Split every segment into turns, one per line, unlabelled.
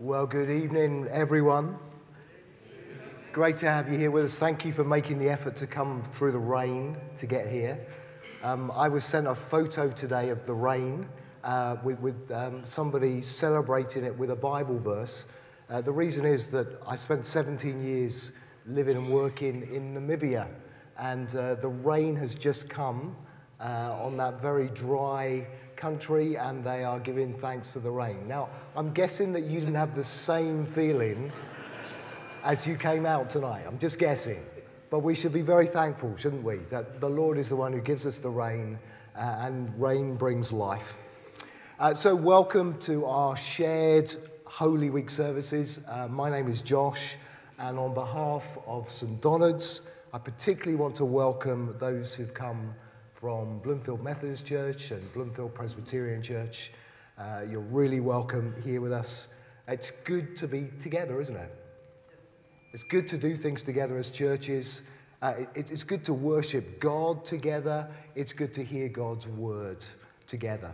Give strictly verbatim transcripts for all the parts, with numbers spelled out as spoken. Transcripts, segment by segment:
Well, good evening, everyone. Great to have you here with us. Thank you for making the effort to come through the rain to get here. Um, I was sent a photo today of the rain uh, with, with um, somebody celebrating it with a Bible verse. Uh, the reason is that I spent seventeen years living and working in Namibia, and uh, the rain has just come uh, on that very dry country, and they are giving thanks for the rain. Now, I'm guessing that you didn't have the same feeling as you came out tonight. I'm just guessing. But we should be very thankful, shouldn't we, that the Lord is the one who gives us the rain, uh, and rain brings life. Uh, so welcome to our shared Holy Week services. Uh, my name is Josh, and on behalf of Saint Donard's, I particularly want to welcome those who've come from Bloomfield Methodist Church and Bloomfield Presbyterian Church. Uh, you're really welcome here with us. It's good to be together, isn't it? It's good to do things together as churches. Uh, it, it's good to worship God together. It's good to hear God's word together.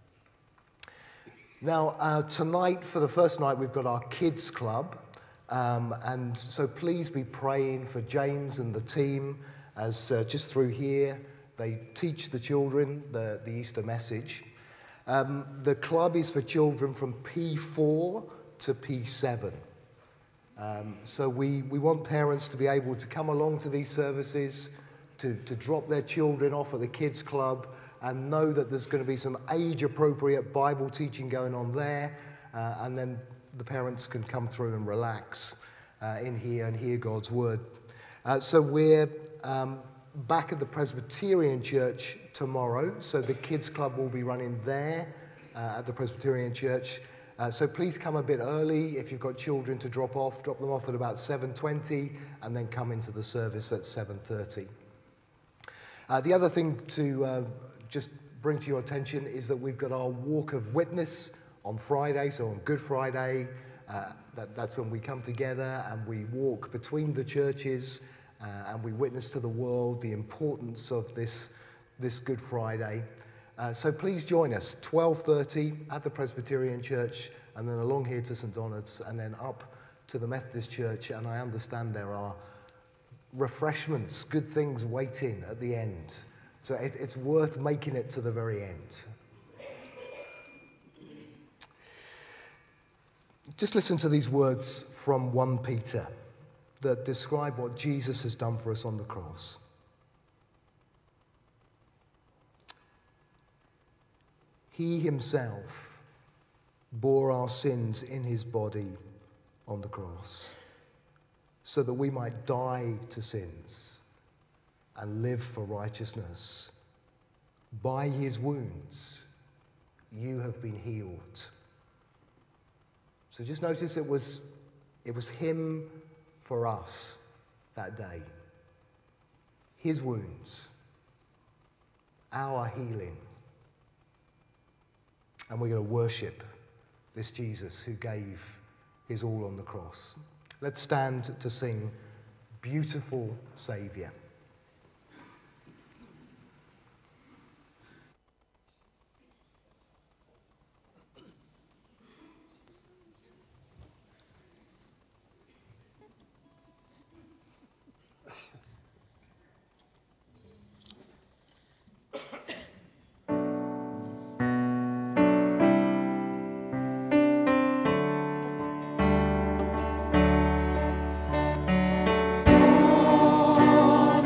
Now, uh, tonight, for the first night, we've got our kids club. Um, and so please be praying for James and the team as uh, just through here, they teach the children the, the Easter message. Um, the club is for children from P four to P seven. Um, so we, we want parents to be able to come along to these services, to, to drop their children off at the kids club and know that there's going to be some age-appropriate Bible teaching going on there, uh, and then the parents can come through and relax uh, in here and hear God's word. Uh, so we're um, back at the Presbyterian Church tomorrow, so the kids club will be running there uh, at the Presbyterian Church. Uh, so please come a bit early. If you've got children to drop off, drop them off at about seven twenty and then come into the service at seven thirty. Uh, the other thing to uh, just bring to your attention is that we've got our Walk of Witness on Friday, so on Good Friday. Uh, that, that's when we come together and we walk between the churches uh, and we witness to the world the importance of this, this Good Friday. Uh, so please join us, twelve thirty at the Presbyterian Church, and then along here to Saint Donard's, and then up to the Methodist Church. And I understand there are refreshments, good things waiting at the end. So it, it's worth making it to the very end. Just listen to these words from First Peter that describe what Jesus has done for us on the cross. He himself bore our sins in his body on the cross, so that we might die to sins and live for righteousness. By his wounds, you have been healed. So just notice it was, it was him for us that day. His wounds, our healing. And we're going to worship this Jesus who gave his all on the cross. Let's stand to sing Beautiful Saviour.
Oh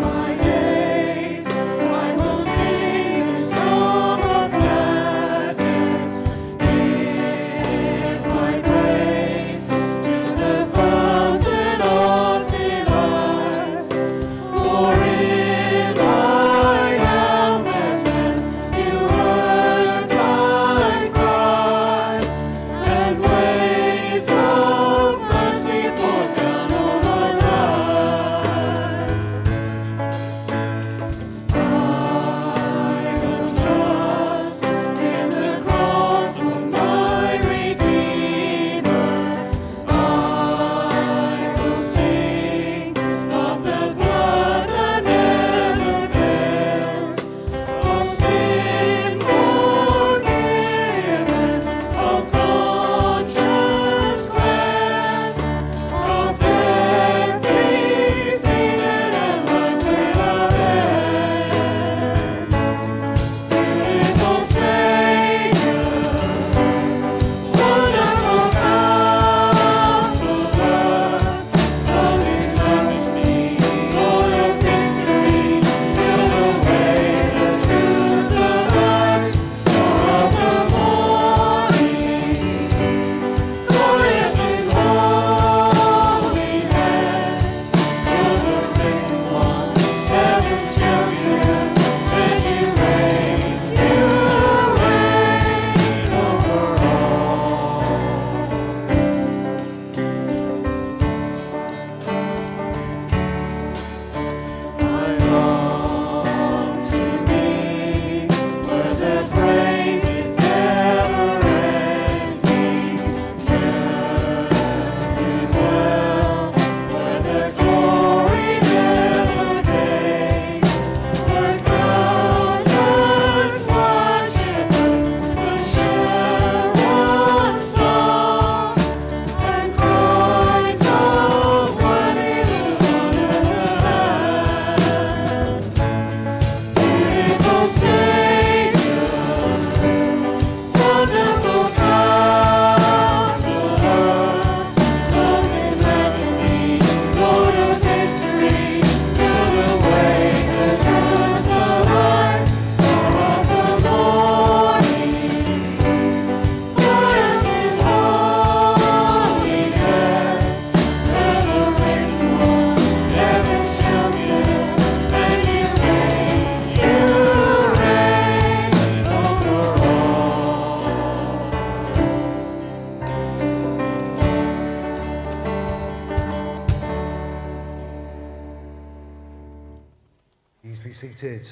Please be seated.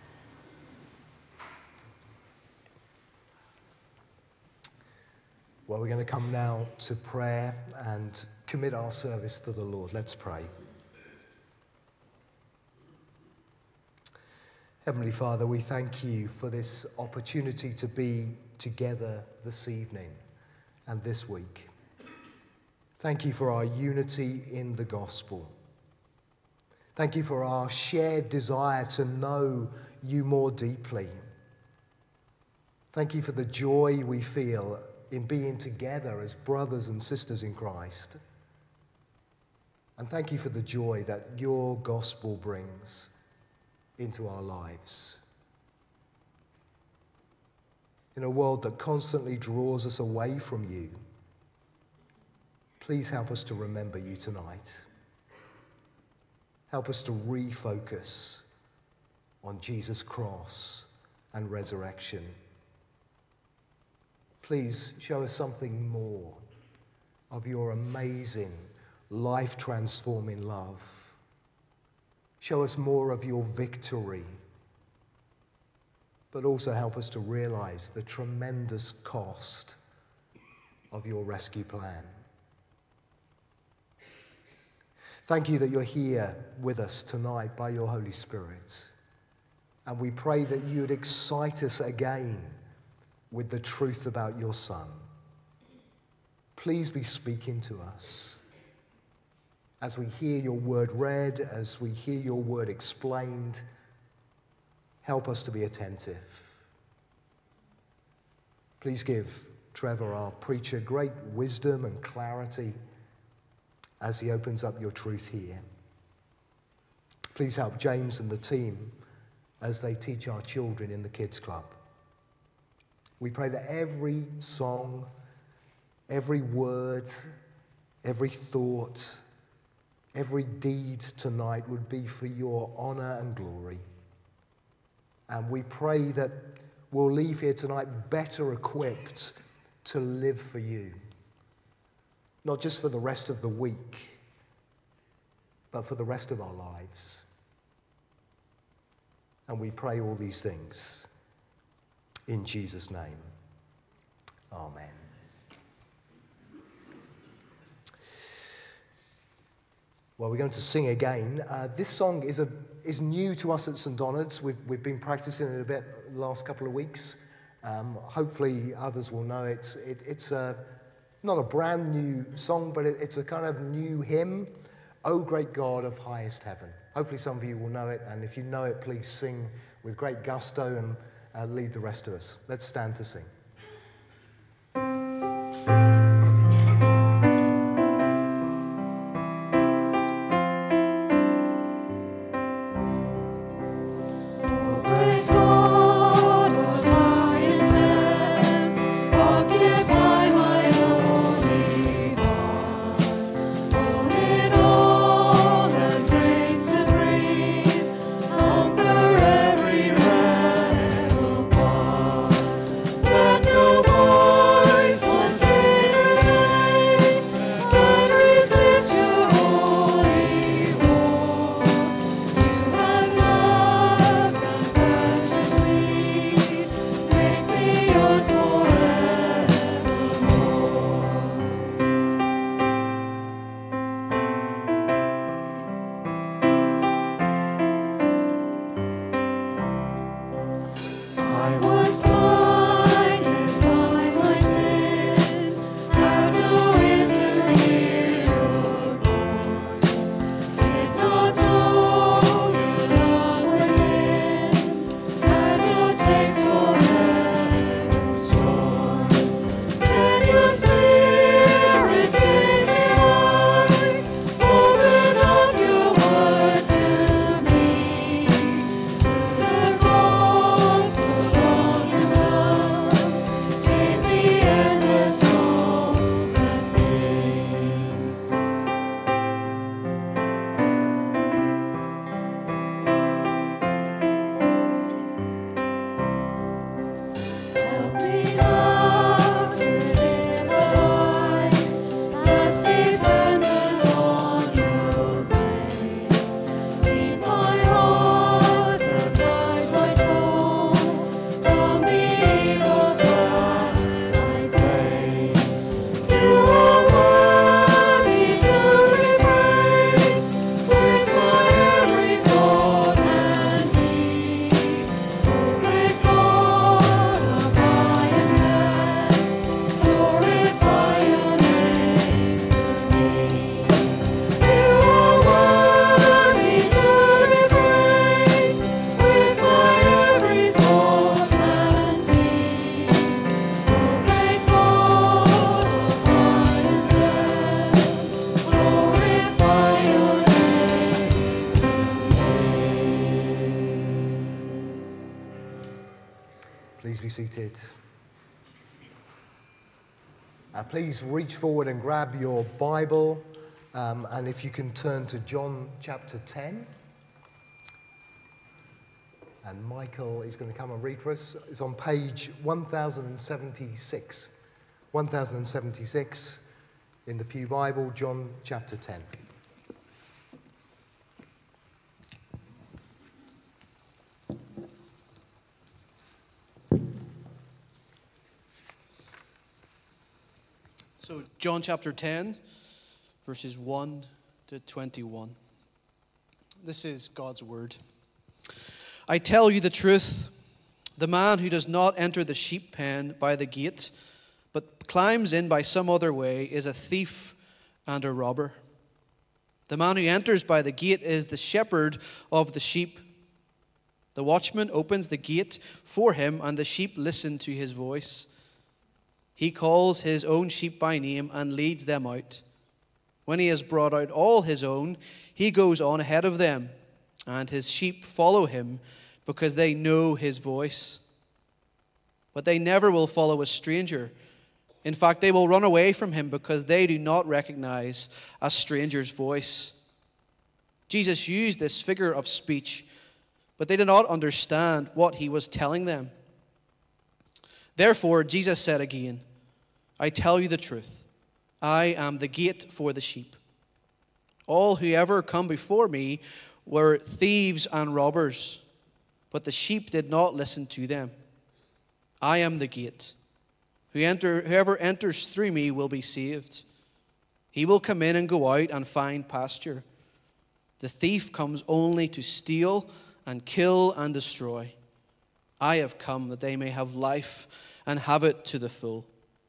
Well, we're going to come now to prayer and commit our service to the Lord. Let's pray. Heavenly Father, we thank you for this opportunity to be together this evening and this week. Thank you for our unity in the gospel. Thank you for our shared desire to know you more deeply. Thank you for the joy we feel in being together as brothers and sisters in Christ. And thank you for the joy that your gospel brings into our lives. In a world that constantly draws us away from you, please help us to remember you tonight. Help us to refocus on Jesus' cross and resurrection. Please show us something more of your amazing, life-transforming love. Show us more of your victory, but also help us to realize the tremendous cost of your rescue plan. Thank you that you're here with us tonight by your Holy Spirit. And we pray that you would excite us again with the truth about your Son. Please be speaking to us. As we hear your word read, as we hear your word explained, help us to be attentive. Please give Trevor, our preacher, great wisdom and clarity as he opens up your truth here. Please help James and the team as they teach our children in the Kids Club. We pray that every song, every word, every thought, every deed tonight would be for your honor and glory. And we pray that we'll leave here tonight better equipped to live for you. Not just for the rest of the week, but for the rest of our lives. And we pray all these things in Jesus' name. Amen. Well, we're going to sing again. Uh, this song is a is new to us at Saint Donard's. We've, we've been practicing it a bit the last couple of weeks. Um, hopefully others will know it. it it's a Not a brand new song, but it's a kind of new hymn, O Great God of Highest Heaven. Hopefully some of you will know it, and if you know it, please sing with great gusto and uh, lead the rest of us. Let's stand to sing.
Yeah.
Please be seated. Uh, please reach forward and grab your Bible, um, and if you can turn to John chapter ten. And Michael is going to come and read for us. It's on page one thousand seventy-six. one thousand seventy-six in the Pew Bible, John chapter ten.
So John chapter ten, verses one to twenty-one. This is God's word. I tell you the truth, the man who does not enter the sheep pen by the gate, but climbs in by some other way, is a thief and a robber. The man who enters by the gate is the shepherd of the sheep. The watchman opens the gate for him, and the sheep listen to his voice. He calls his own sheep by name and leads them out. When he has brought out all his own, he goes on ahead of them, and his sheep follow him because they know his voice. But they never will follow a stranger. In fact, they will run away from him because they do not recognize a stranger's voice. Jesus used this figure of speech, but they did not understand what he was telling them. Therefore, Jesus said again, I tell you the truth. I am the gate for the sheep. All who ever come before me were thieves and robbers, but the sheep did not listen to them. I am the gate. Who enter, whoever enters through me will be saved. He will come in and go out and find pasture. The thief comes only to steal and kill and destroy. I have come that they may have life and have it to the full.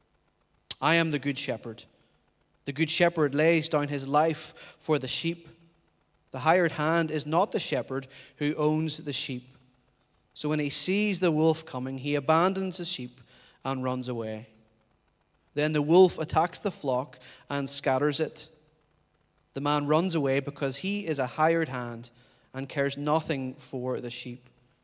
I am the good shepherd. The good shepherd lays down his life for the sheep. The hired hand is not the shepherd who owns the sheep. So when he sees the wolf coming, he abandons the sheep and runs away. Then the wolf attacks the flock and scatters it. The man runs away because he is a hired hand and cares nothing for the sheep.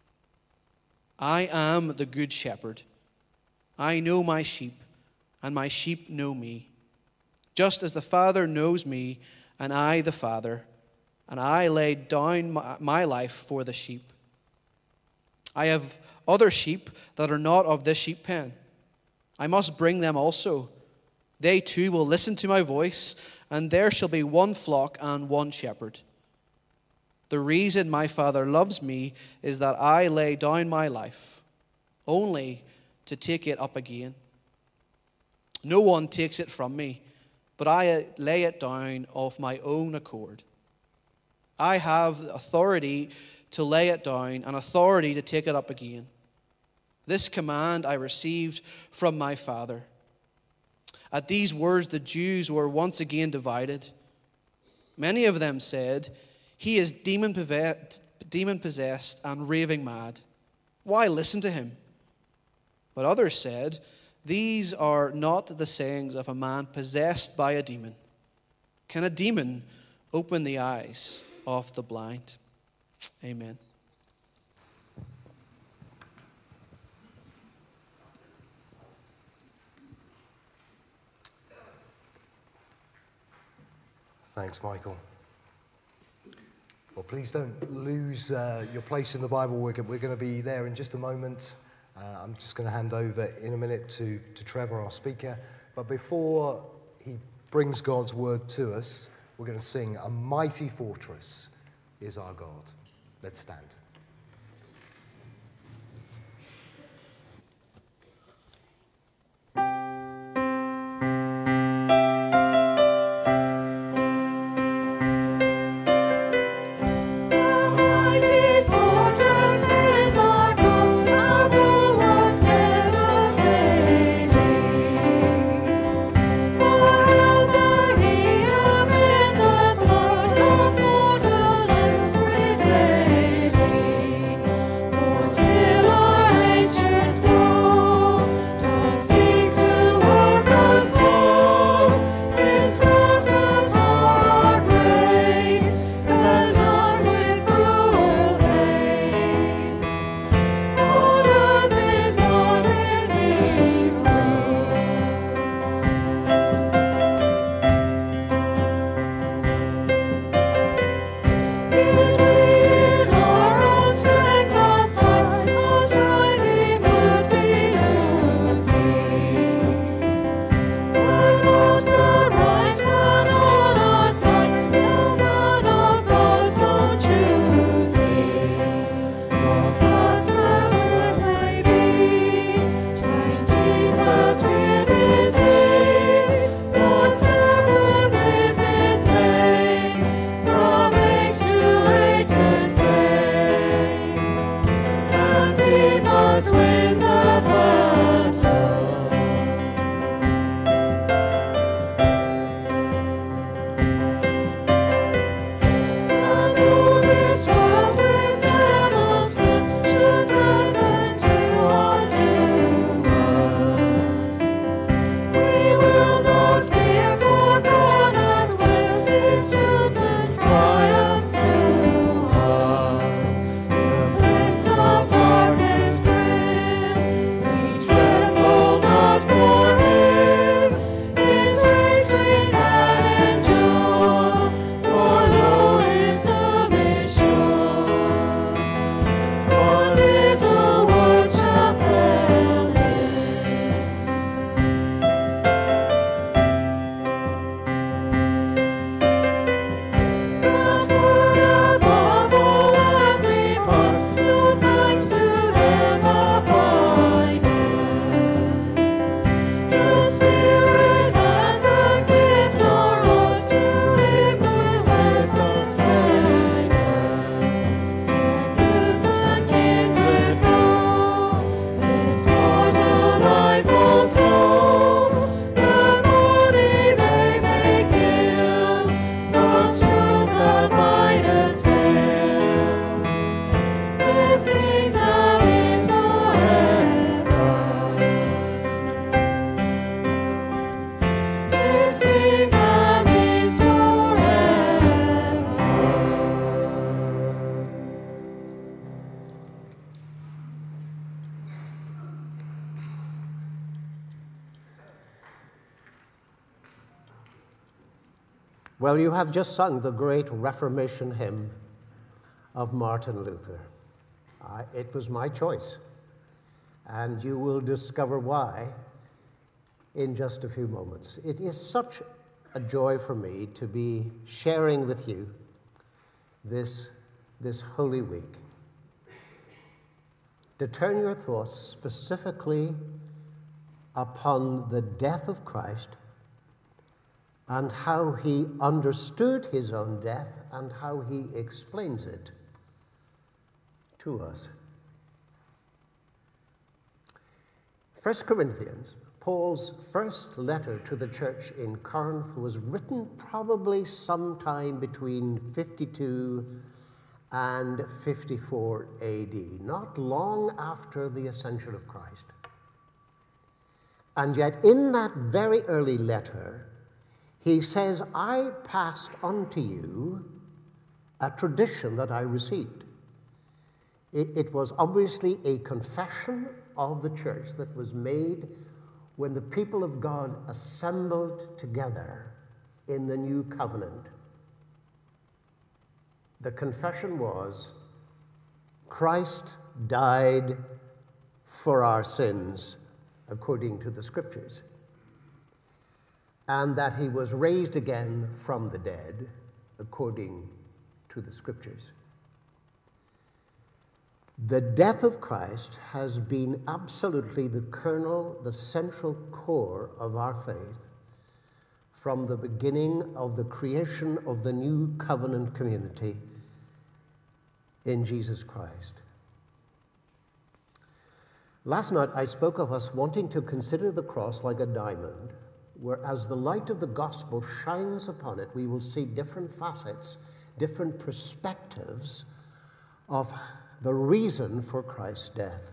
I am the good shepherd. I know my sheep, and my sheep know me. Just as the Father knows me, and I the Father, and I lay down my, my life for the sheep. I have other sheep that are not of this sheep pen. I must bring them also. They too will listen to my voice, and there shall be one flock and one shepherd. The reason my Father loves me is that I lay down my life, only to take it up again. No one takes it from me, but I lay it down of my own accord. I have authority to lay it down and authority to take it up again. This command I received from my Father. At these words, the Jews were once again divided. Many of them said, He is demon-possessed and raving mad. Why listen to him? But others said, These are not the sayings of a man possessed by a demon. Can a demon open the eyes of the blind? Amen.
Thanks, Michael. Well, please don't lose uh, your place in the Bible. We're, we're going to be there in just a moment. Uh, I'm just going to hand over in a minute to, to Trevor, our speaker. But before he brings God's word to us, we're going to sing A Mighty Fortress is Our God. Let's stand.
Fortress Well, you have just sung the great Reformation hymn of Martin Luther. I, it was my choice, and you will discover why in just a few moments. It is such a joy for me to be sharing with you this, this Holy Week, to turn your thoughts specifically upon the death of Christ and how he understood his own death and how he explains it to us. First Corinthians, Paul's first letter to the church in Corinth, was written probably sometime between fifty-two and fifty-four A D, not long after the ascension of Christ. And yet in that very early letter, he says, I passed on to you a tradition that I received. It, it was obviously a confession of the church that was made when the people of God assembled together in the new covenant. The confession was, Christ died for our sins, according to the Scriptures, and that he was raised again from the dead, according to the Scriptures. The death of Christ has been absolutely the kernel, the central core of our faith from the beginning of the creation of the new covenant community in Jesus Christ. Last night I spoke of us wanting to consider the cross like a diamond, where as the light of the gospel shines upon it, we will see different facets, different perspectives of the reason for Christ's death.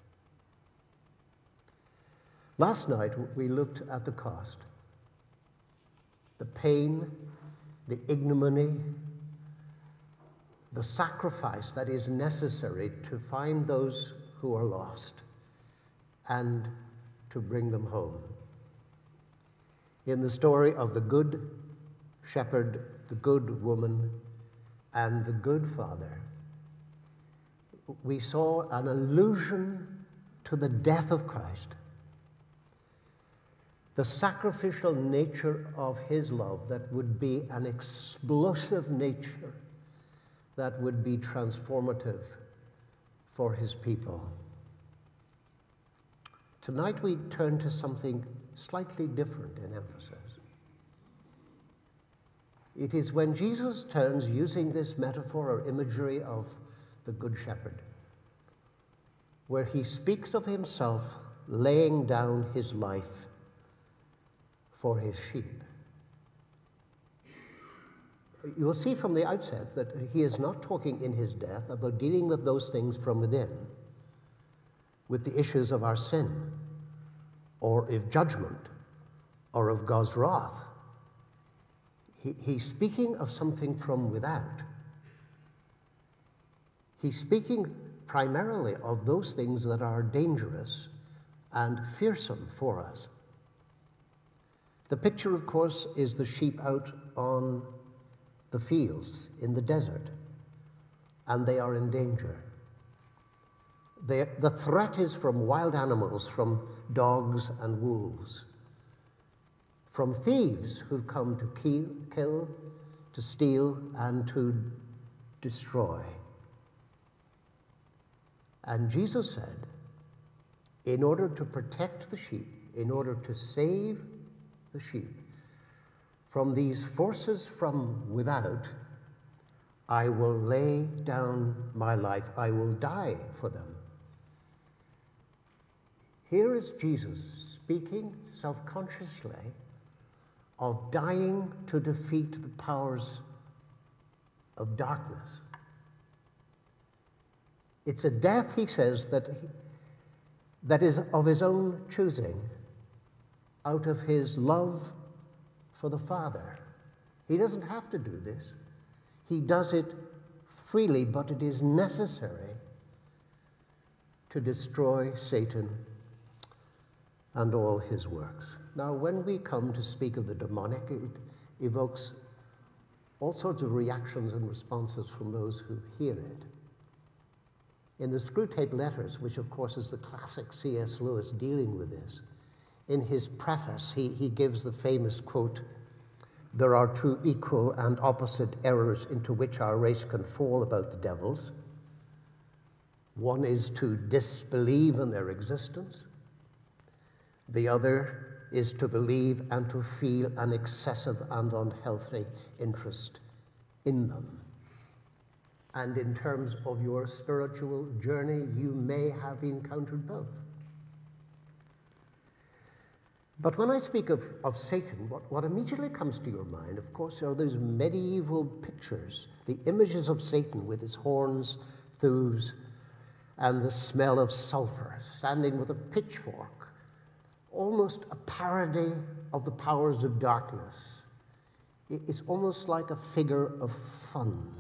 Last night we looked at the cost, the pain, the ignominy, the sacrifice that is necessary to find those who are lost and to bring them home. In the story of the good shepherd, the good woman, and the good father, we saw an allusion to the death of Christ, the sacrificial nature of his love that would be an explosive nature that would be transformative for his people. Tonight we turn to something slightly different in emphasis. It is when Jesus turns, using this metaphor or imagery of the Good Shepherd, where he speaks of himself laying down his life for his sheep. You will see from the outset that he is not talking in his death about dealing with those things from within, with the issues of our sin, or of judgment, or of God's wrath. He, he's speaking of something from without. He's speaking primarily of those things that are dangerous and fearsome for us. The picture, of course, is the sheep out on the fields in the desert, and they are in danger. They, the threat is from wild animals, from dogs and wolves, from thieves who've come to kill, kill, to steal, and to destroy. And Jesus said, in order to protect the sheep, in order to save the sheep from these forces from without, I will lay down my life. I will die for them. Here is Jesus speaking self-consciously of dying to defeat the powers of darkness. It's a death, he says, that, that is of his own choosing, out of his love for the Father. He doesn't have to do this. He does it freely, but it is necessary to destroy Satan and all his works. Now, when we come to speak of the demonic, it evokes all sorts of reactions and responses from those who hear it. In the Screwtape Letters, which of course is the classic C S Lewis dealing with this, in his preface, he, he gives the famous quote, "There are two equal and opposite errors into which our race can fall about the devils. One is to disbelieve in their existence. The other is to believe and to feel an excessive and unhealthy interest in them. And in terms of your spiritual journey, you may have encountered both." But when I speak of, of Satan, what, what immediately comes to your mind, of course, are those medieval pictures, the images of Satan with his horns, thieves, and the smell of sulfur, standing with a pitchfork, almost a parody of the powers of darkness. It, it's almost like a figure of fun.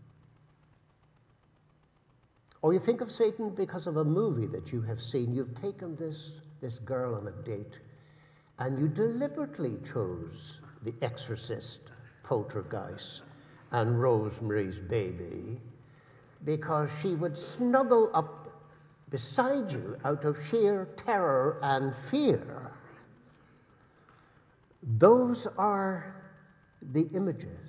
Or you think of Satan because of a movie that you have seen. You've taken this, this girl on a date, and you deliberately chose The Exorcist, Poltergeist, and Rosemary's Baby because she would snuggle up beside you out of sheer terror and fear. Those are the images.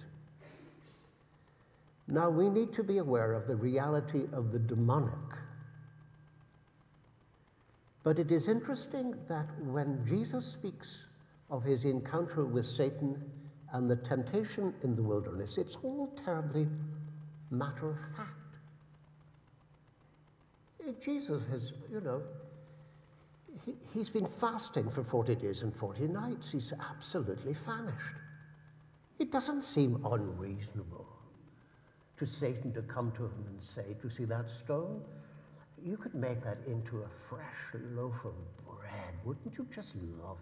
Now, we need to be aware of the reality of the demonic. But it is interesting that when Jesus speaks of his encounter with Satan and the temptation in the wilderness, it's all terribly matter of fact. Jesus has, you know, he, he's been fasting for forty days and forty nights. He's absolutely famished. It doesn't seem unreasonable to Satan to come to him and say, "Do you see that stone? You could make that into a fresh loaf of bread. Wouldn't you just love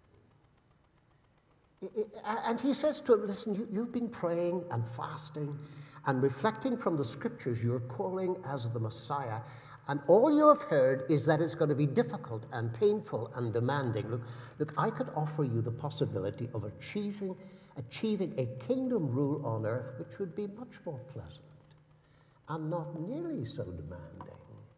it?" It, it and he says to him, "Listen, you, you've been praying and fasting and reflecting from the scriptures you're calling as the Messiah. And all you have heard is that it's going to be difficult and painful and demanding. Look, look, I could offer you the possibility of achieving, achieving a kingdom rule on earth which would be much more pleasant and not nearly so demanding.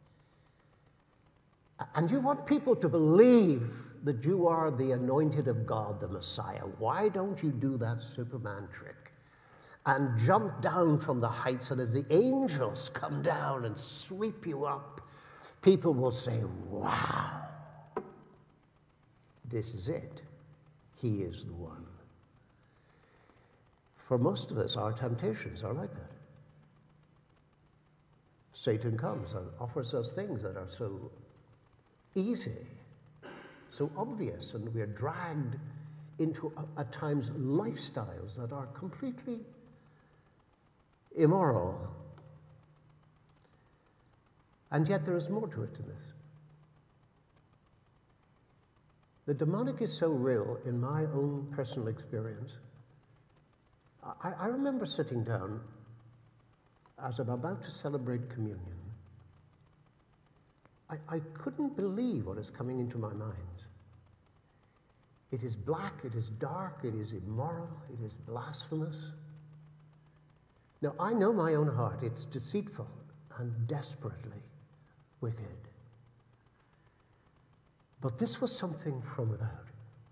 And you want people to believe that you are the anointed of God, the Messiah. Why don't you do that Superman trick and jump down from the heights, and as the angels come down and sweep you up, people will say, wow, this is it. He is the one." For most of us, our temptations are like that. Satan comes and offers us things that are so easy, so obvious, and we're dragged into, at times, lifestyles that are completely immoral. And yet there is more to it than this. The demonic is so real in my own personal experience. I, I remember sitting down as I'm about to celebrate communion. I, I couldn't believe what is coming into my mind. It is black, it is dark, it is immoral, it is blasphemous. Now, I know my own heart. It's deceitful and desperately wicked. But this was something from without.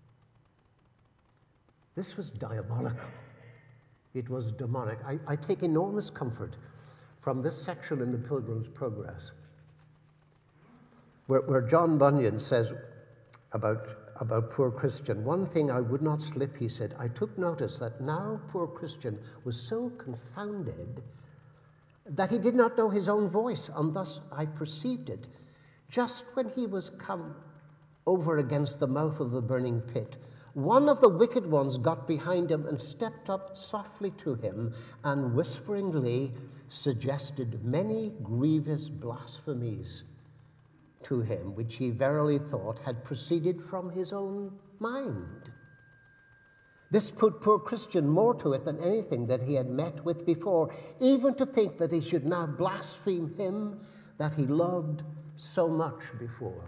This was diabolical. It was demonic. I, I take enormous comfort from this section in the Pilgrim's Progress, where, where John Bunyan says about, about poor Christian, "One thing I would not slip," he said, "I took notice that now poor Christian was so confounded that he did not know his own voice, and thus I perceived it. Just when he was come over against the mouth of the burning pit, one of the wicked ones got behind him and stepped up softly to him and whisperingly suggested many grievous blasphemies to him, which he verily thought had proceeded from his own mind. This put poor Christian more to it than anything that he had met with before, even to think that he should now blaspheme him that he loved so much before."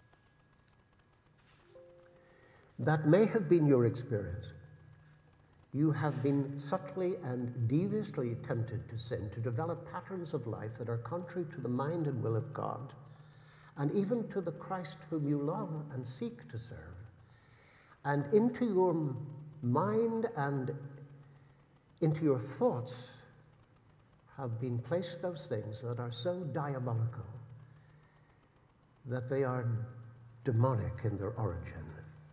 That may have been your experience. You have been subtly and deviously tempted to sin, to develop patterns of life that are contrary to the mind and will of God, and even to the Christ whom you love and seek to serve. And into your mind and into your thoughts have been placed those things that are so diabolical that they are demonic in their origin.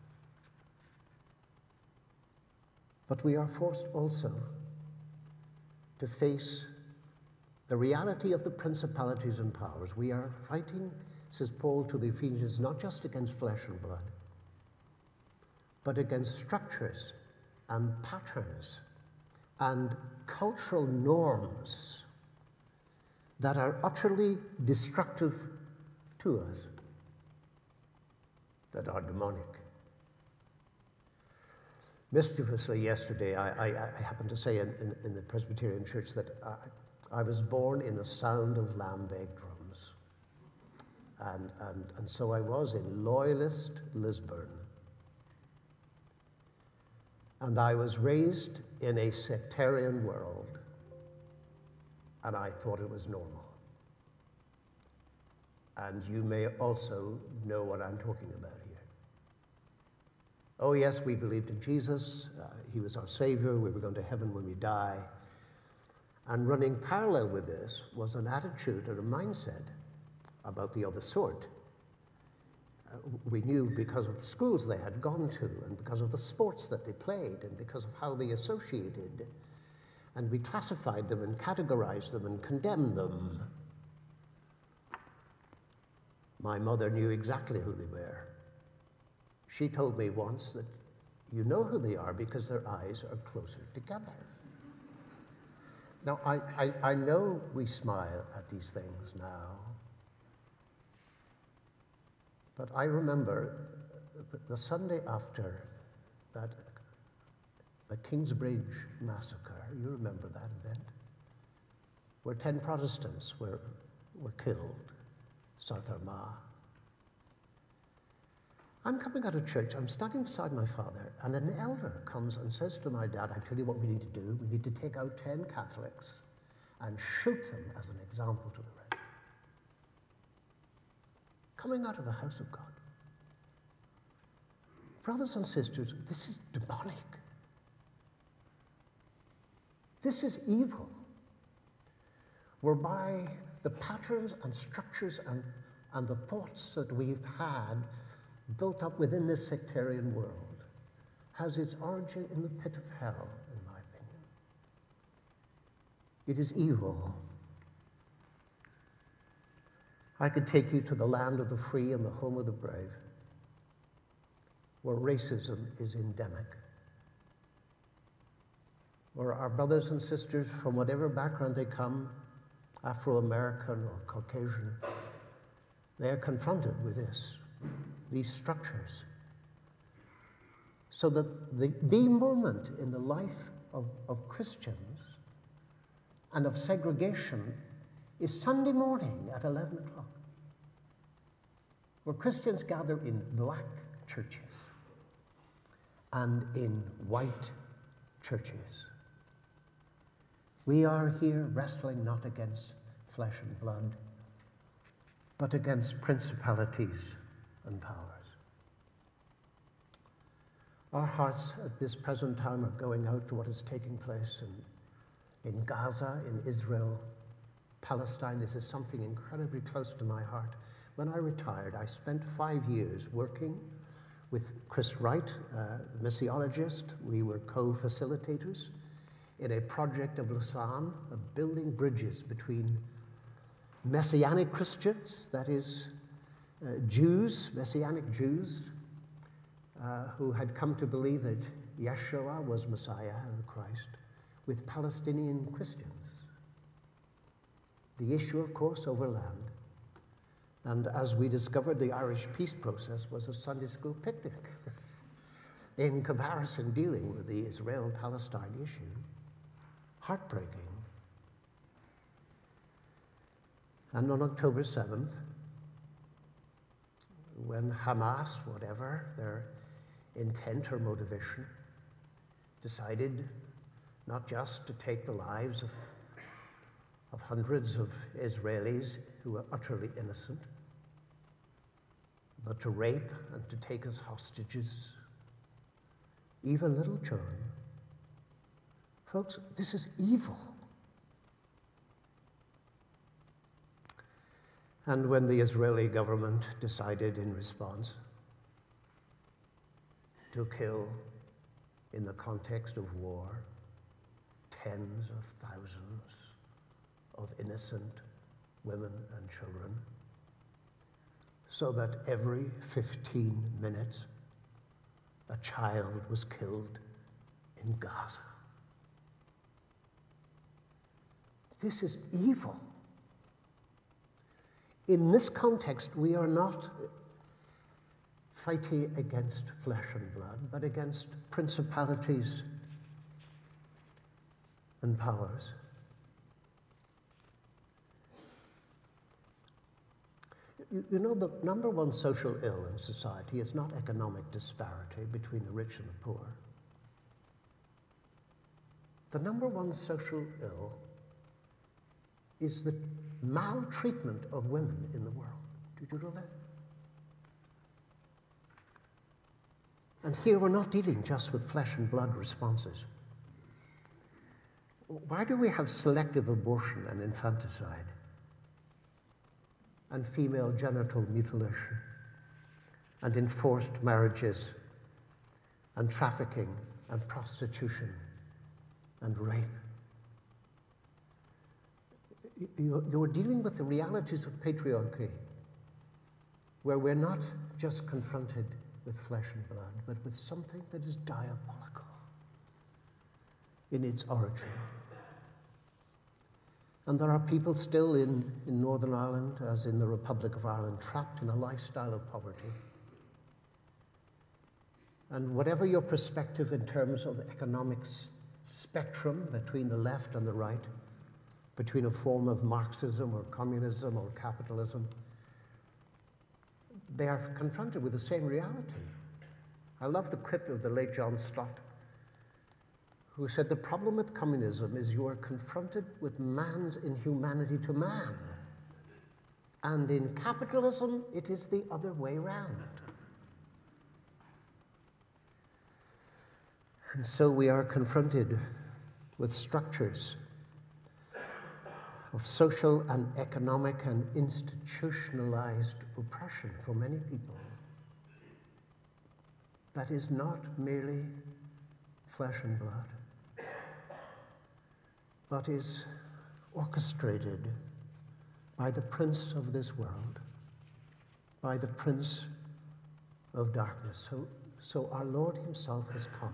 But we are forced also to face the reality of the principalities and powers. We are fighting, says Paul to the Ephesians, not just against flesh and blood, but against structures and patterns and cultural norms that are utterly destructive to us, that are demonic. Mischievously yesterday, I, I, I happened to say in, in, in the Presbyterian Church that I, I was born in the sound of lambeg drums. And, and, and so I was in loyalist Lisburn. And I was raised in a sectarian world, and I thought it was normal. And you may also know what I'm talking about here. Oh yes, we believed in Jesus. Uh, he was our Savior. We were going to heaven when we die. And running parallel with this was an attitude or a mindset about the other sort. Uh, we knew because of the schools they had gone to, and because of the sports that they played, and because of how they associated. And we classified them and categorized them and condemned them. My mother knew exactly who they were. She told me once that you know who they are because their eyes are closer together. Now, I, I, I know we smile at these things now, but I remember the, the Sunday after that, the Kingsbridge massacre, you remember that event, where ten Protestants were, were killed, South Armagh. I'm coming out of church, I'm standing beside my father, and an elder comes and says to my dad, I tell you what we need to do, we need to take out ten Catholics and shoot them as an example to the rest. Coming out of the house of God. Brothers and sisters, this is demonic. This is evil, whereby the patterns and structures and, and the thoughts that we've had built up within this sectarian world has its origin in the pit of hell, in my opinion. It is evil. I could take you to the land of the free and the home of the brave, where racism is endemic, where our brothers and sisters, from whatever background they come, Afro-American or Caucasian, they are confronted with this. These structures. So that the, the moment in the life of, of Christians and of segregation is Sunday morning at eleven o'clock, where Christians gather in black churches and in white churches. We are here wrestling not against flesh and blood, but against principalities and powers. Our hearts at this present time are going out to what is taking place in, in Gaza, in Israel, Palestine. This is something incredibly close to my heart. When I retired, I spent five years working with Chris Wright, uh, the missiologist. We were co-facilitators in a project of Lausanne, of building bridges between Messianic Christians, that is, Uh, Jews, Messianic Jews, uh, who had come to believe that Yeshua was Messiah and the Christ, with Palestinian Christians. The issue, of course, over land. And as we discovered, the Irish peace process was a Sunday school picnic in comparison dealing with the Israel-Palestine issue. Heartbreaking. And on October seventh, when Hamas, whatever their intent or motivation, decided not just to take the lives of, of hundreds of Israelis who were utterly innocent, but to rape and to take as hostages even little children. Folks, this is evil. And when the Israeli government decided in response to kill, in the context of war, tens of thousands of innocent women and children, so that every fifteen minutes a child was killed in Gaza. This is evil. In this context, we are not fighting against flesh and blood, but against principalities and powers. You, you know, the number one social ill in society is not economic disparity between the rich and the poor. The number one social ill is the maltreatment of women in the world. Did you know that? And here we're not dealing just with flesh and blood responses. Why do we have selective abortion and infanticide and female genital mutilation and enforced marriages and trafficking and prostitution and rape? You're dealing with the realities of patriarchy, where we're not just confronted with flesh and blood, but with something that is diabolical in its origin. And there are people still in, in Northern Ireland, as in the Republic of Ireland, trapped in a lifestyle of poverty. And whatever your perspective in terms of economics spectrum between the left and the right, between a form of Marxism or communism or capitalism, they are confronted with the same reality. I love the quip of the late John Stott, who said, the problem with communism is you are confronted with man's inhumanity to man. And in capitalism, it is the other way round. And so we are confronted with structures of social and economic and institutionalized oppression for many people that is not merely flesh and blood, but is orchestrated by the prince of this world, by the prince of darkness. So, so our Lord himself has come,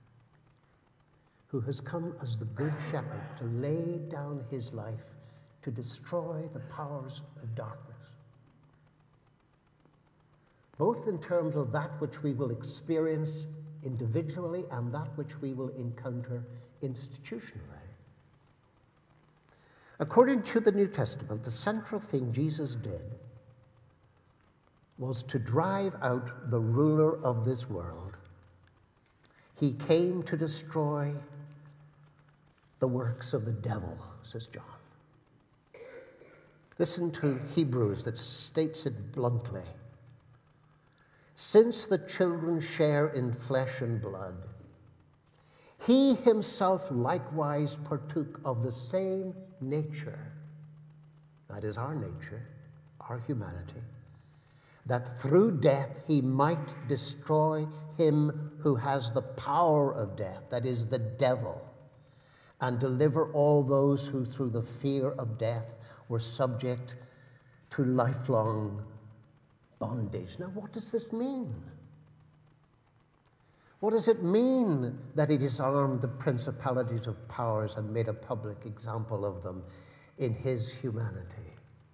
who has come as the good shepherd to lay down his life to destroy the powers of darkness, both in terms of that which we will experience individually and that which we will encounter institutionally. According to the New Testament, the central thing Jesus did was to drive out the ruler of this world. He came to destroy the works of the devil, says John. Listen to Hebrews that states it bluntly. Since the children share in flesh and blood, he himself likewise partook of the same nature, that is our nature, our humanity, that through death he might destroy him who has the power of death, that is the devil, and deliver all those who through the fear of death were subject to lifelong bondage. Now, what does this mean? What does it mean that he disarmed the principalities of powers and made a public example of them in his humanity?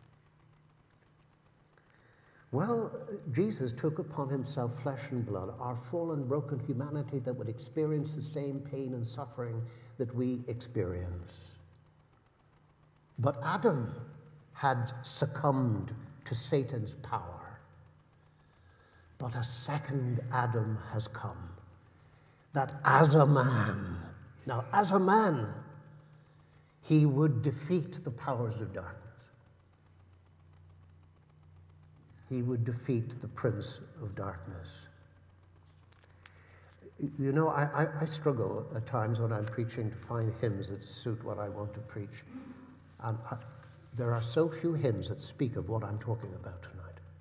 Well, Jesus took upon himself flesh and blood, our fallen, broken humanity that would experience the same pain and suffering that we experience. But Adam had succumbed to Satan's power. But a second Adam has come, that as a man, now as a man, he would defeat the powers of darkness. He would defeat the prince of darkness. You know, I, I, I struggle at times when I'm preaching to find hymns that suit what I want to preach. And I, there are so few hymns that speak of what I'm talking about tonight.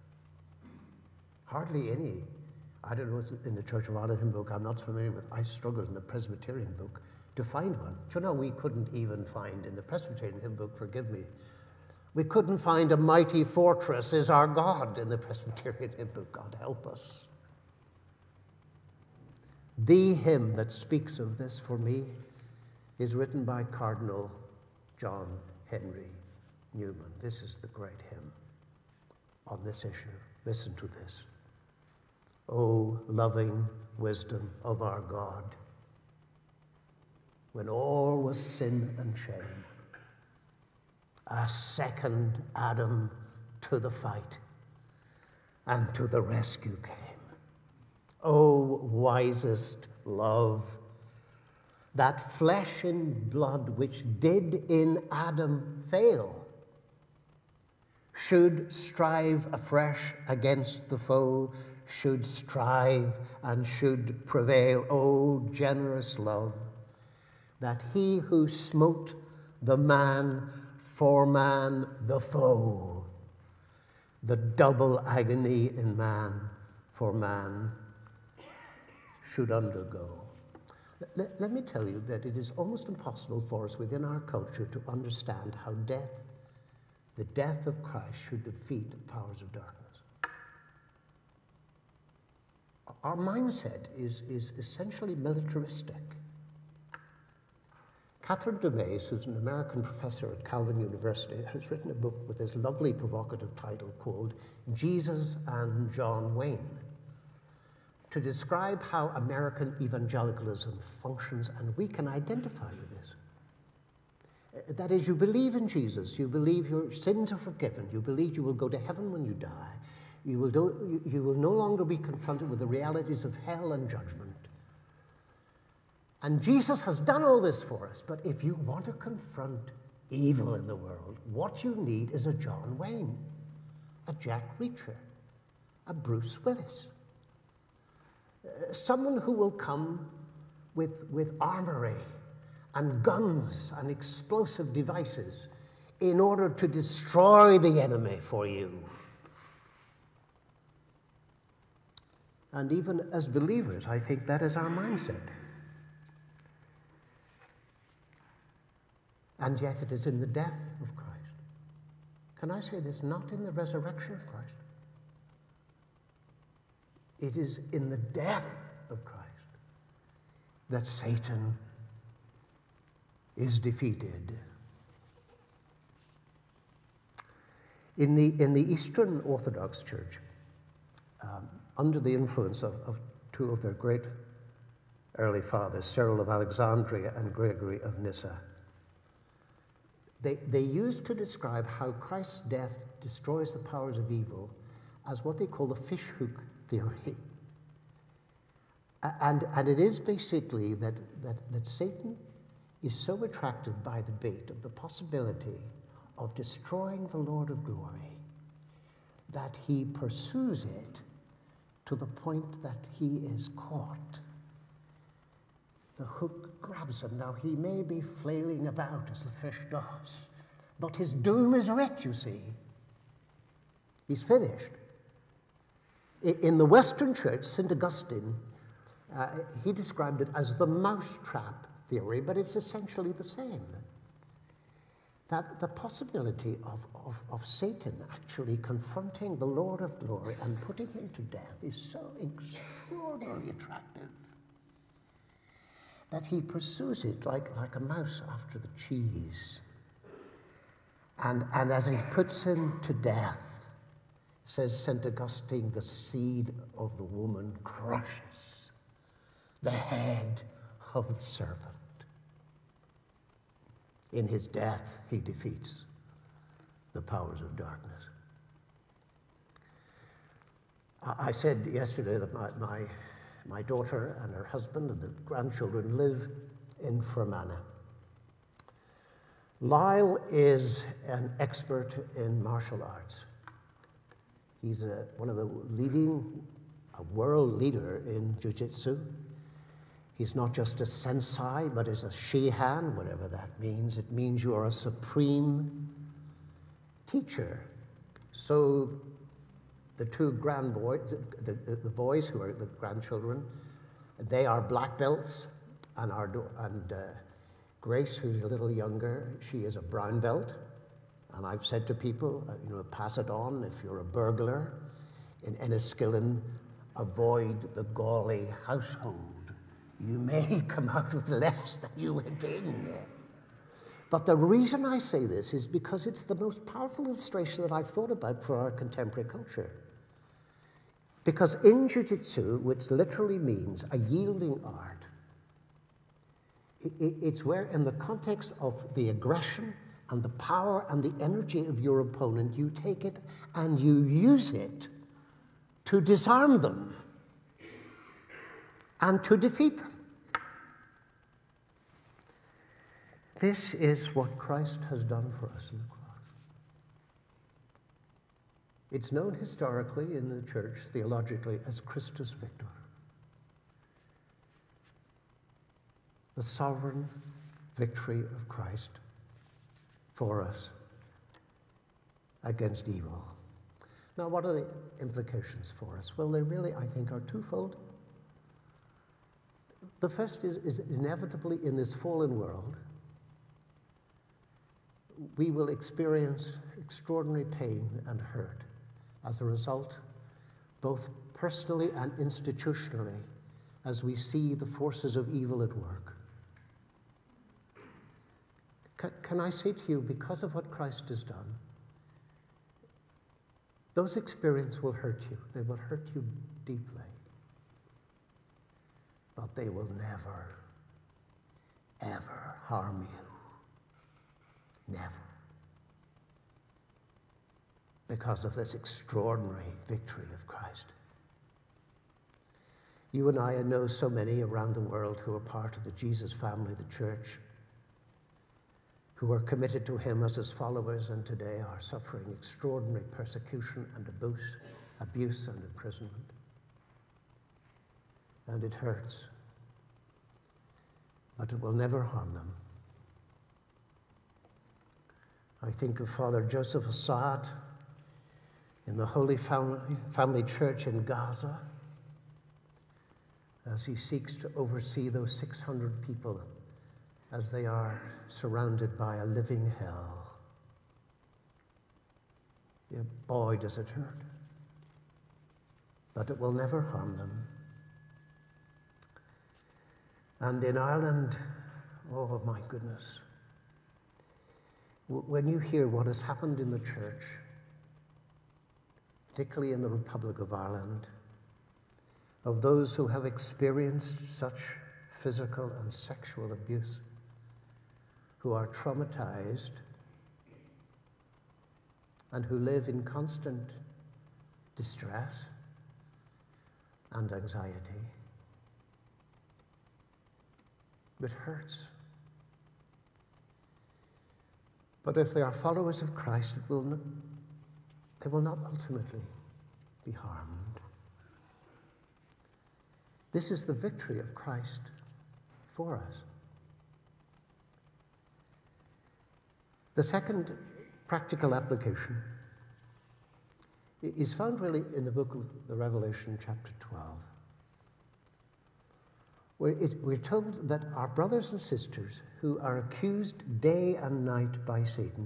Hardly any. I don't know what's in the Church of Ireland hymn book. I'm not familiar with. I struggled in the Presbyterian book to find one. Do you know, we couldn't even find in the Presbyterian hymn book, forgive me, we couldn't find a mighty fortress is our God in the Presbyterian hymn book. God help us. The hymn that speaks of this for me is written by Cardinal John Henry Newman. This is the great hymn on this issue. Listen to this. O loving wisdom of our God, when all was sin and shame, a second Adam to the fight and to the rescue came. O wisest love, that flesh and blood which did in Adam fail should strive afresh against the foe, should strive and should prevail. O generous love, that he who smote the man for man the foe, the double agony in man for man, should undergo. Let, let me tell you that it is almost impossible for us within our culture to understand how death, the death of Christ, should defeat the powers of darkness. Our mindset is, is essentially militaristic. Catherine DeMays, who's an American professor at Calvin University, has written a book with this lovely provocative title called Jesus and John Wayne, to describe how American evangelicalism functions, and we can identify with this. That is, you believe in Jesus, you believe your sins are forgiven, you believe you will go to heaven when you die, you will, do, you will no longer be confronted with the realities of hell and judgment. And Jesus has done all this for us, but if you want to confront evil in the world, what you need is a John Wayne, a Jack Reacher, a Bruce Willis. Uh, someone who will come with, with armory and guns and explosive devices in order to destroy the enemy for you. And even as believers, I think that is our mindset. And yet it is in the death of Christ. Can I say this? Not in the resurrection of Christ. It is in the death of Christ that Satan is defeated. In the, in the Eastern Orthodox Church, um, under the influence of, of two of their great early fathers, Cyril of Alexandria and Gregory of Nyssa, They, they used to describe how Christ's death destroys the powers of evil as what they call the fishhook theory. And, and it is basically that, that, that Satan is so attracted by the bait of the possibility of destroying the Lord of glory that he pursues it to the point that he is caught. The hook grabs him. Now, he may be flailing about as the fish does, but his doom is writ, you see. He's finished. In the Western Church, Saint Augustine, uh, he described it as the mousetrap theory, but it's essentially the same. That the possibility of, of, of Satan actually confronting the Lord of glory and putting him to death is so extraordinarily attractive that he pursues it like, like a mouse after the cheese. And, and as he puts him to death, says Saint Augustine, the seed of the woman crushes the head of the serpent. In his death, he defeats the powers of darkness. I, I said yesterday that my, my my daughter and her husband and the grandchildren live in Fermanagh. Lyle is an expert in martial arts. He's a, one of the leading, a world leader in jiu-jitsu. He's not just a sensei, but is a shihan, whatever that means. It means you are a supreme teacher. So the two grand boys, the, the, the boys who are the grandchildren, they are black belts, and, our, and uh, Grace, who's a little younger, she is a brown belt. And I've said to people, uh, you know, pass it on. If you're a burglar in Enniskillen, avoid the Gawley household. You may come out with less than you went in. But the reason I say this is because it's the most powerful illustration that I've thought about for our contemporary culture. Because in jiu-jitsu, which literally means a yielding art, it's where in the context of the aggression and the power and the energy of your opponent, you take it and you use it to disarm them and to defeat them. This is what Christ has done for us in the cross. It's known historically in the church, theologically, as Christus Victor. The sovereign victory of Christ for us against evil. Now, what are the implications for us? Well, they really, I think, are twofold. The first is, is inevitably in this fallen world, we will experience extraordinary pain and hurt as a result, both personally and institutionally, as we see the forces of evil at work. Can, can I say to you, because of what Christ has done, those experiences will hurt you. They will hurt you deeply. But they will never, ever harm you. Never. Because of this extraordinary victory of Christ. You and I know so many around the world who are part of the Jesus family, the church, who are committed to him as his followers and today are suffering extraordinary persecution and abuse, abuse and imprisonment. And it hurts. But it will never harm them. I think of Father Joseph Assad in the Holy Family, Family Church in Gaza as he seeks to oversee those six hundred people as they are surrounded by a living hell. Yeah, boy, does it hurt. But it will never harm them. And in Ireland, oh my goodness, when you hear what has happened in the church, particularly in the Republic of Ireland, of those who have experienced such physical and sexual abuse, who are traumatized, and who live in constant distress and anxiety, it hurts. But if they are followers of Christ, it will not, they will not ultimately be harmed. This is the victory of Christ for us. The second practical application is found really in the book of the Revelation, chapter twelve, where it, we're told that our brothers and sisters who are accused day and night by Satan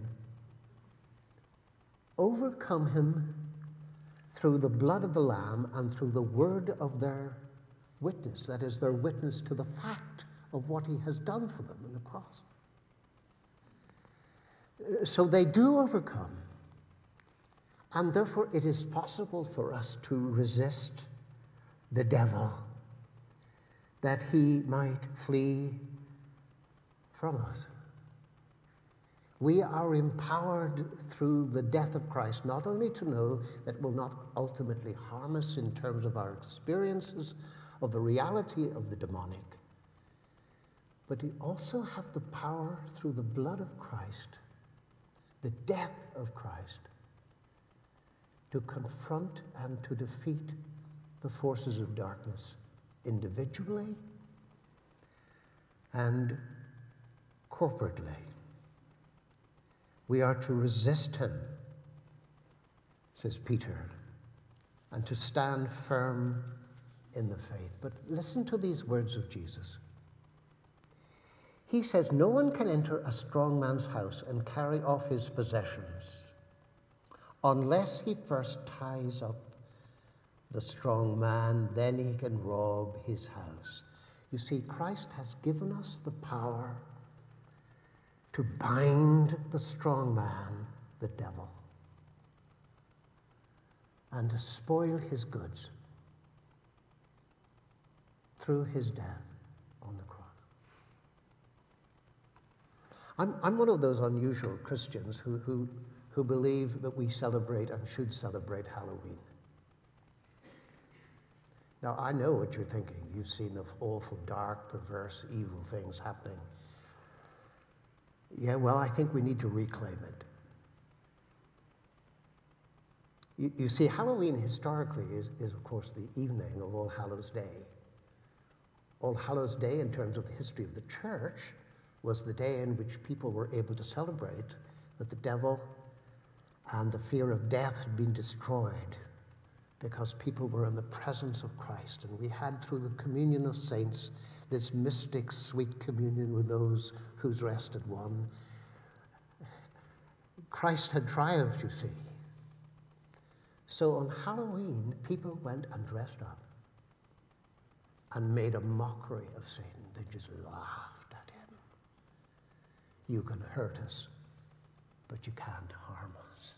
overcome him through the blood of the Lamb and through the word of their witness, that is, their witness to the fact of what he has done for them on the cross. So they do overcome, and therefore it is possible for us to resist the devil, that he might flee from us. We are empowered through the death of Christ, not only to know that it will not ultimately harm us in terms of our experiences of the reality of the demonic, but we also have the power through the blood of Christ, the death of Christ, to confront and to defeat the forces of darkness individually and corporately. We are to resist him, says Peter, and to stand firm in the faith. But listen to these words of Jesus. He says, no one can enter a strong man's house and carry off his possessions unless he first ties up the strong man, then he can rob his house. You see, Christ has given us the power to bind the strong man, the devil, and to spoil his goods through his death on the cross. I'm, I'm one of those unusual Christians who, who, who believe that we celebrate and should celebrate Halloween. Now, I know what you're thinking. You've seen the awful, dark, perverse, evil things happening. Yeah, well, I think we need to reclaim it. You, you see, Halloween historically is, is, of course, the evening of All Hallows Day. All Hallows Day, in terms of the history of the church, was the day in which people were able to celebrate that the devil and the fear of death had been destroyed, because people were in the presence of Christ. And we had, through the communion of saints, this mystic, sweet communion with those whose rest had won. Christ had triumphed, you see. So on Halloween, people went and dressed up and made a mockery of Satan. They just laughed at him. You can hurt us, but you can't harm us.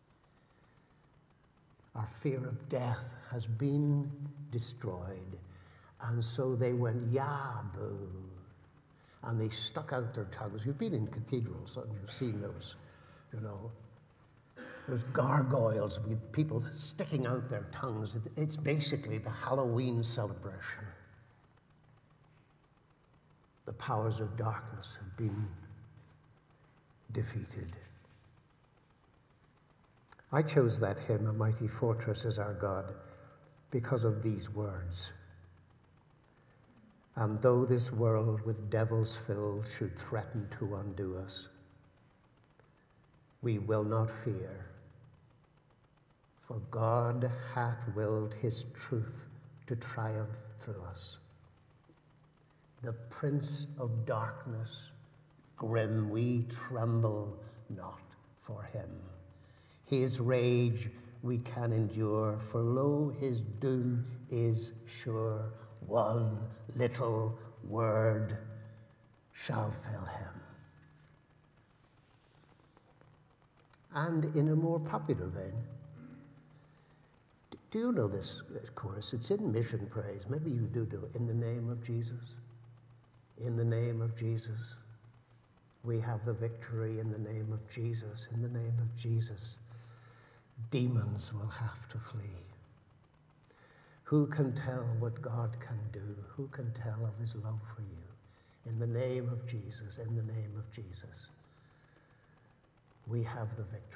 Our fear of death has been destroyed. And so they went, yah, boo. And they stuck out their tongues. You've been in cathedrals and you've seen those, you know. There's gargoyles with people sticking out their tongues. It's basically the Halloween celebration. The powers of darkness have been defeated. I chose that hymn, A Mighty Fortress is Our God, because of these words. And though this world with devils filled should threaten to undo us, we will not fear, for God hath willed his truth to triumph through us. The Prince of Darkness, grim, we tremble not for him. His rage we can endure, for lo, his doom is sure. One little word shall fell him. And in a more popular vein, do you know this chorus? It's in Mission Praise. Maybe you do know it. In the name of Jesus. In the name of Jesus. We have the victory in the name of Jesus. In the name of Jesus. Demons will have to flee. Who can tell what God can do? Who can tell of his love for you? In the name of Jesus, in the name of Jesus, we have the victory.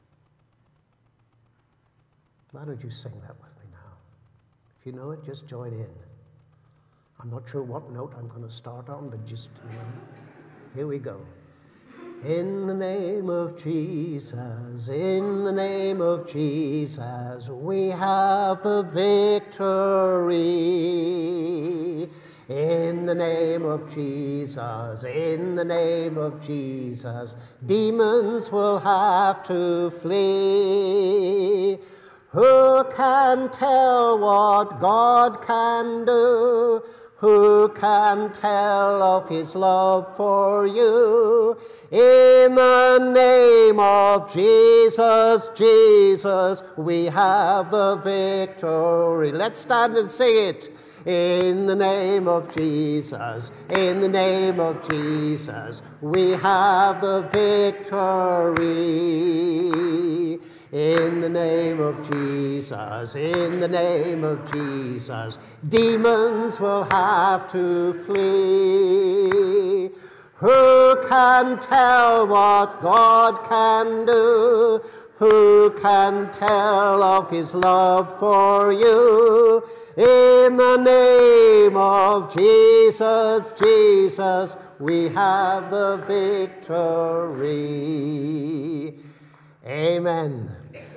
Why don't you sing that with me now? If you know it, just join in. I'm not sure what note I'm going to start on, but just, you know, here we go. In the name of Jesus, in the name of Jesus, we have the victory. In the name of Jesus, in the name of Jesus, demons will have to flee. Who can tell what God can do? Who can tell of his love for you? In the name of Jesus, Jesus, we have the victory. Let's stand and sing it. In the name of Jesus, in the name of Jesus, we have the victory. In the name of Jesus, in the name of Jesus, demons will have to flee. Who can tell what God can do? Who can tell of his love for you? In the name of Jesus, Jesus, we have the victory. Amen.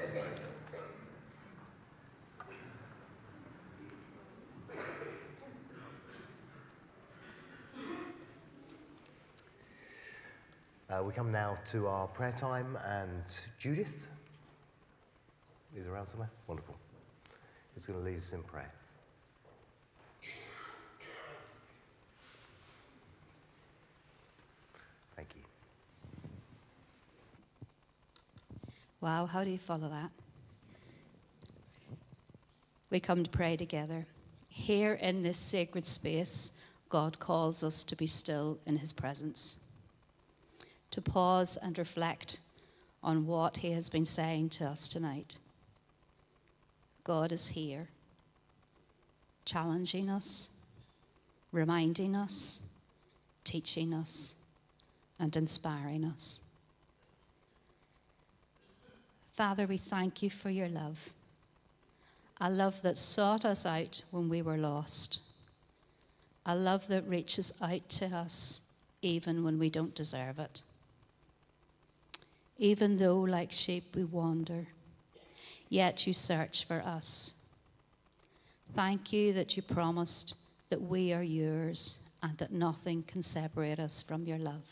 Uh, we come now to our prayer time, and Judith is around somewhere. Wonderful. Is going to lead us in prayer. Thank you.
Wow, how do you follow that? We come to pray together. Here in this sacred space, God calls us to be still in his presence, to pause and reflect on what he has been saying to us tonight. God is here, challenging us, reminding us, teaching us, and inspiring us. Father, we thank you for your love, a love that sought us out when we were lost, a love that reaches out to us even when we don't deserve it. Even though, like sheep, we wander, yet you search for us. Thank you that you promised that we are yours and that nothing can separate us from your love.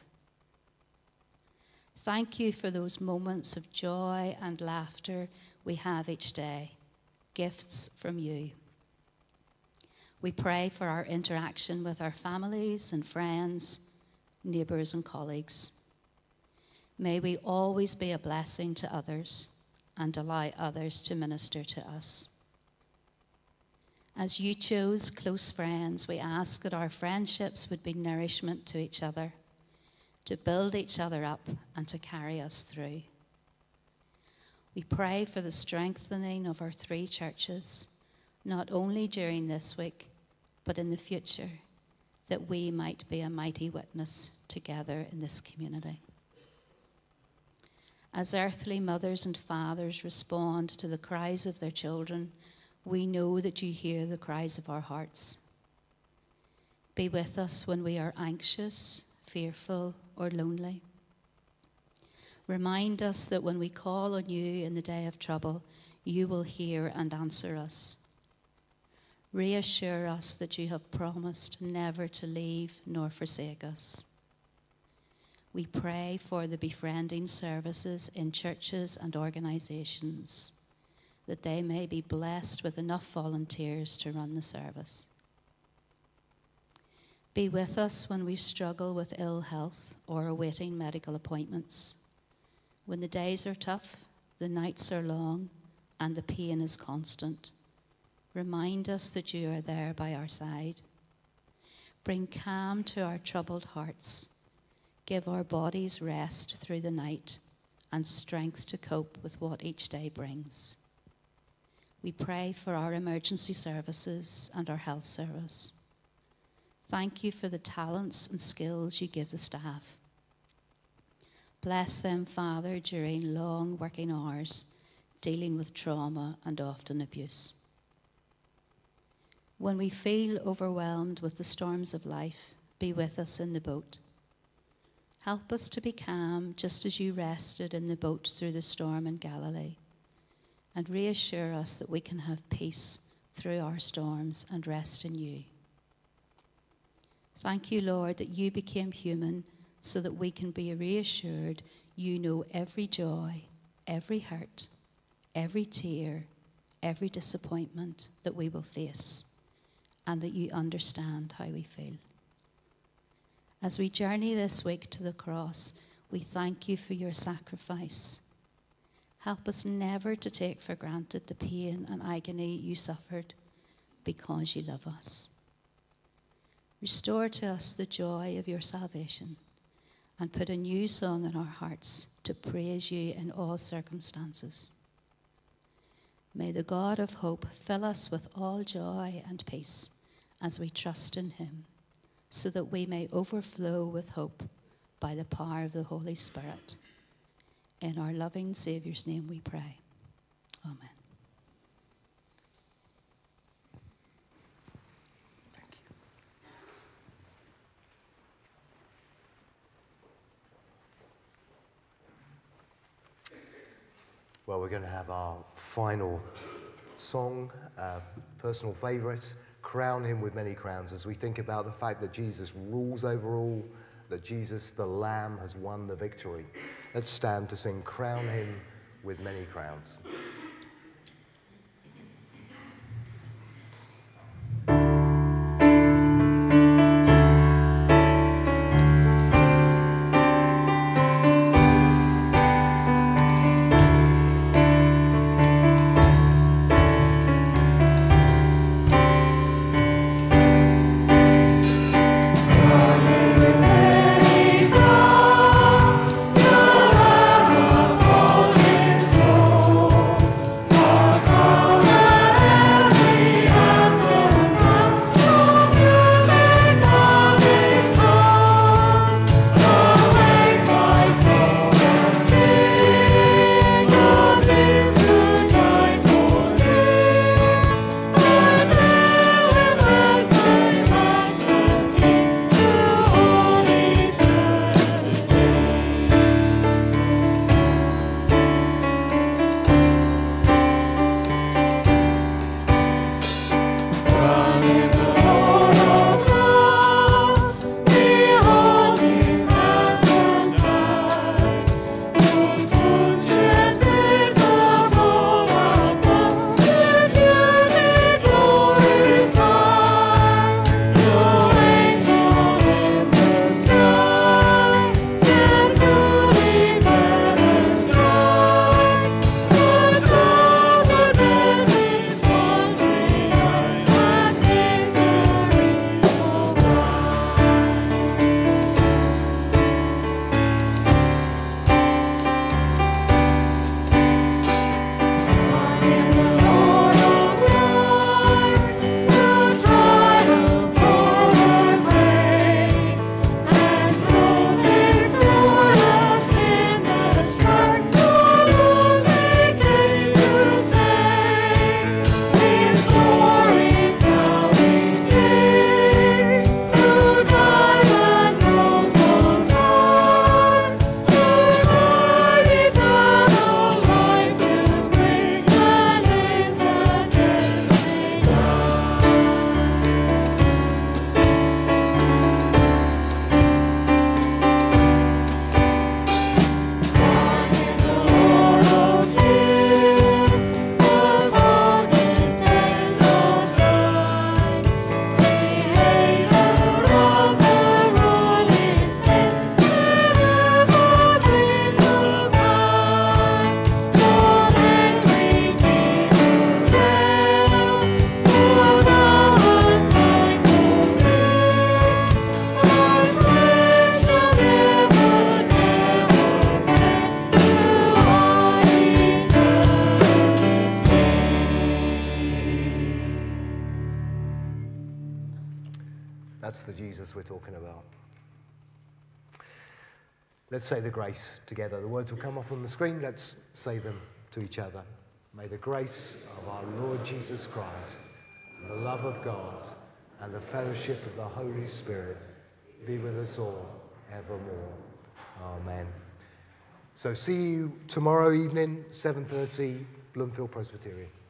Thank you for those moments of joy and laughter we have each day, gifts from you. We pray for our interaction with our families and friends, neighbours and colleagues. May we always be a blessing to others and allow others to minister to us. As you chose close friends, we ask that our friendships would be nourishment to each other, to build each other up and to carry us through. We pray for the strengthening of our three churches, not only during this week, but in the future, that we might be a mighty witness together in this community. As earthly mothers and fathers respond to the cries of their children, we know that you hear the cries of our hearts. Be with us when we are anxious, fearful, or lonely. Remind us that when we call on you in the day of trouble, you will hear and answer us. Reassure us that you have promised never to leave nor forsake us. We pray for the befriending services in churches and organisations, that they may be blessed with enough volunteers to run the service. Be with us when we struggle with ill health or awaiting medical appointments, when the days are tough, the nights are long, and the pain is constant. Remind us that you are there by our side. Bring calm to our troubled hearts. Give our bodies rest through the night and strength to cope with what each day brings. We pray for our emergency services and our health service. Thank you for the talents and skills you give the staff. Bless them, Father, during long working hours, dealing with trauma and often abuse. When we feel overwhelmed with the storms of life, be with us in the boat. Help us to be calm, just as you rested in the boat through the storm in Galilee, and reassure us that we can have peace through our storms and rest in you. Thank you, Lord, that you became human so that we can be reassured you know every joy, every hurt, every tear, every disappointment that we will face, and that you understand how we feel. As we journey this week to the cross, we thank you for your sacrifice. Help us never to take for granted the pain and agony you suffered because you love us. Restore to us the joy of your salvation and put a new song in our hearts to praise you in all circumstances. May the God of hope fill us with all joy and peace as we trust in him, so that we may overflow with hope by the power of the Holy Spirit. In our loving Saviour's name we pray. Amen.
Thank you. Well, we're going to have our final song, uh, personal favourite, Crown Him with Many Crowns, as we think about the fact that Jesus rules over all, that Jesus, the Lamb, has won the victory. Let's stand to sing Crown Him with Many Crowns. That's the Jesus we're talking about. Let's say the grace together. The words will come up on the screen. Let's say them to each other. May the grace of our Lord Jesus Christ, and the love of God, and the fellowship of the Holy Spirit be with us all evermore. Amen. So see you tomorrow evening, seven thirty, Bloomfield Presbyterian.